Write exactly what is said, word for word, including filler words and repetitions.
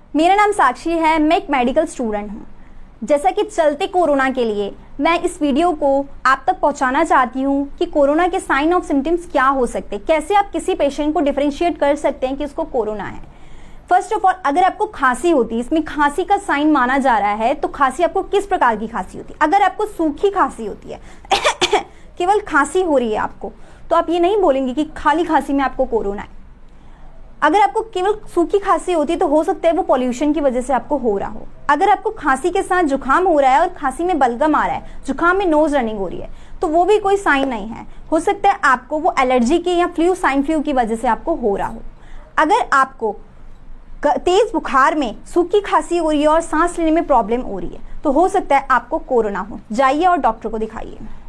मेरा नाम साक्षी है, मैं एक मेडिकल स्टूडेंट हूँ। जैसा कि चलते कोरोना के लिए मैं इस वीडियो को आप तक पहुंचाना चाहती हूँ कि कोरोना के साइन ऑफ सिम्टम्स क्या हो सकते हैं, कैसे आप किसी पेशेंट को डिफरेंशिएट कर सकते हैं कि उसको कोरोना है। फर्स्ट ऑफ ऑल, अगर आपको खांसी होती है, इसमें खांसी का साइन माना जा रहा है, तो खांसी आपको किस प्रकार की खांसी होती है। अगर आपको सूखी खांसी होती है केवल खांसी हो रही है आपको, तो आप ये नहीं बोलेंगे कि खाली खांसी में आपको कोरोना है। अगर आपको केवल सूखी खांसी होती है तो हो सकता है वो पॉल्यूशन की वजह से आपको हो रहा हो। अगर आपको खांसी के साथ जुकाम हो रहा है और खांसी में बलगम आ रहा है, जुकाम में नोज रनिंग हो रही है, तो वो भी कोई साइन नहीं है। हो सकता है आपको वो एलर्जी की या फ्लू, स्वाइन फ्लू की वजह से आपको हो रहा हो। अगर आपको तेज बुखार में सूखी खांसी हो रही है और सांस लेने में प्रॉब्लम हो रही है, तो हो सकता है आपको कोरोना हो। जाइए और डॉक्टर को दिखाइए।